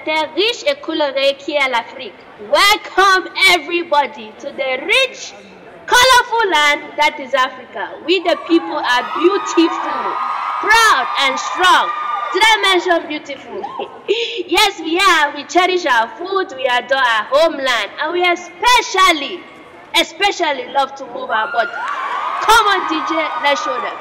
terre riche et colorée qui est l'Afrique. Welcome everybody to the rich, colorful land that is Africa. We the people are beautiful, proud and strong. Did I mention beautiful? Yes, we are. We cherish our food, we adore our homeland, and we especially love to move our body. Come on, DJ, let's show them.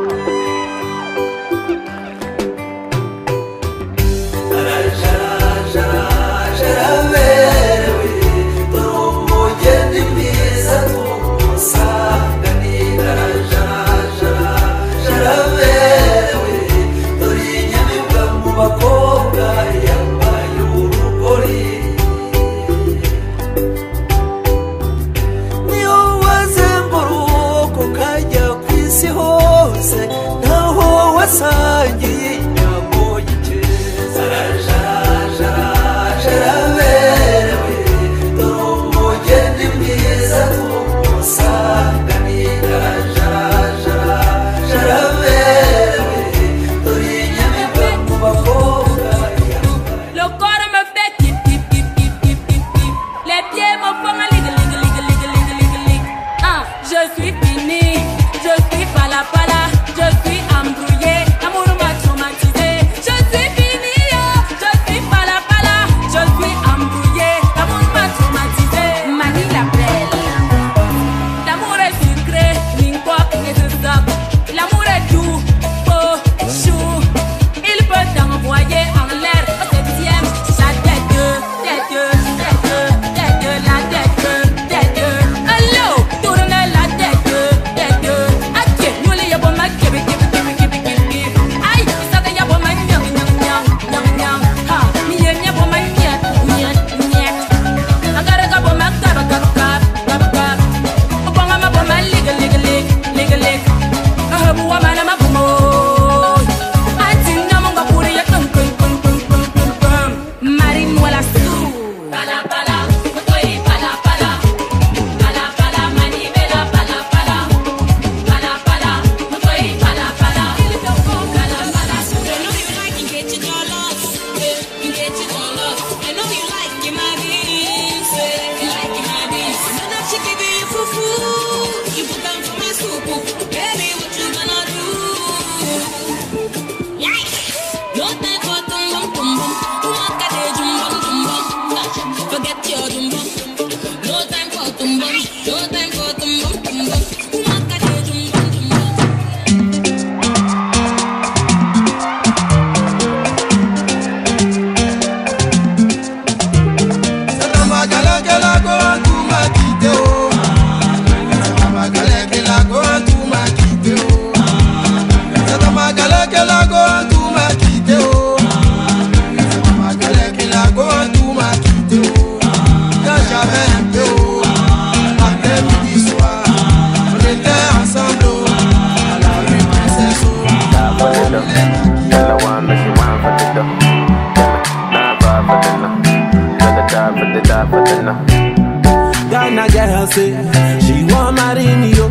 Ghana girl say she want marry me, yo.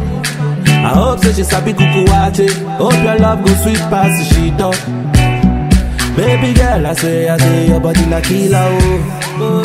I hope say she sabi kukuwache. Hope your love go sweet past the she done. Baby girl, I say your body like killer, oh.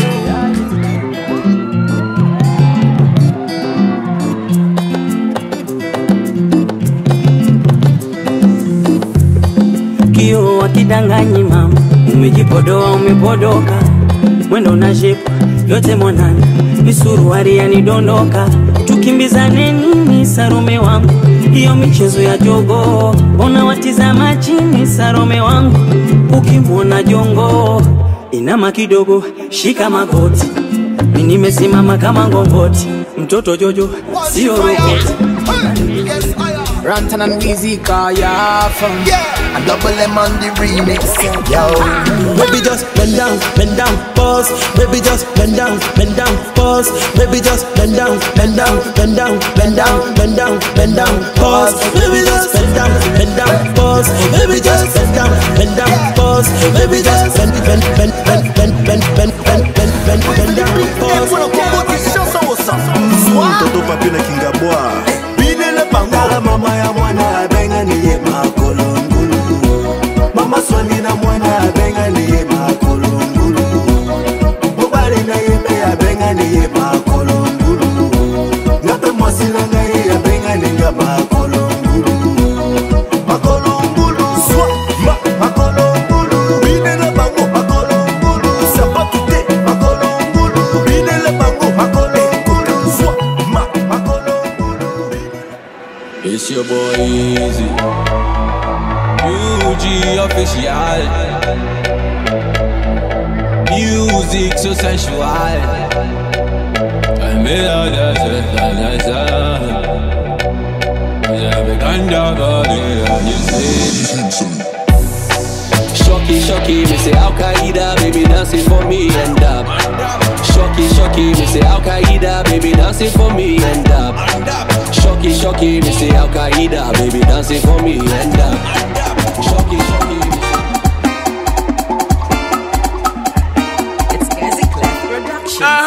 Kio wakidanganyi mama, umejipodoa umepodoka, mwendo na shepu yote mwanana, misuruari yanidondoka, tukimbizane nini Sarome wangu, hiyo michezo ya jogo, ona watizama chini Sarome wangu, ukimwona jongo, inama kidogo, shika magoti, mimi nimesimama kama ngongoti, mtoto Jojo, sio roboti. Rantan and Weezy Kaya from and Double M on the remix. Yo, baby just bend down, pause. Baby just bend down, pause. Baby just bend down, pause. Baby just bend down, pause. Baby just bend down, pause. Baby just bend down, pause. Toto papi na kinga boa. Bangala mama ya mwana benga niye makolongulu. Mama swani na mwana benga niye makolongulu. your boy Easy. UG official. Music so sensual. I made all that. Shocky, me say Al Qaeda, baby dancing for me and up. Shocky, me say Al Qaeda, baby dancing for me and up. Shocky, me say Al Qaeda, baby dancing for me and up. Shocky. It's Gazi Clef Productions.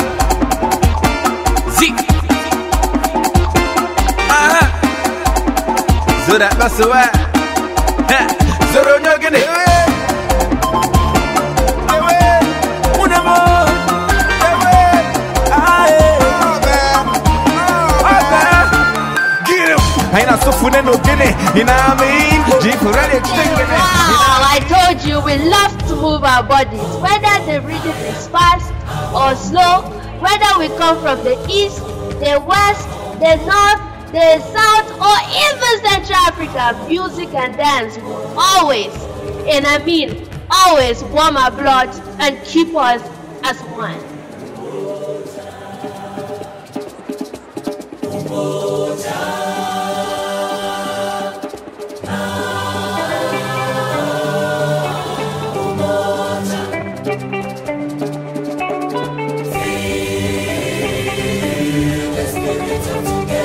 So that's the way. Zoro no gene. I told you we love to move our bodies, whether the rhythm is fast or slow, whether we come from the east, the west, the north, the south, or even Central Africa. Music and dance will always, and I mean always, warm our blood and keep us as one. Feel the spirit of together.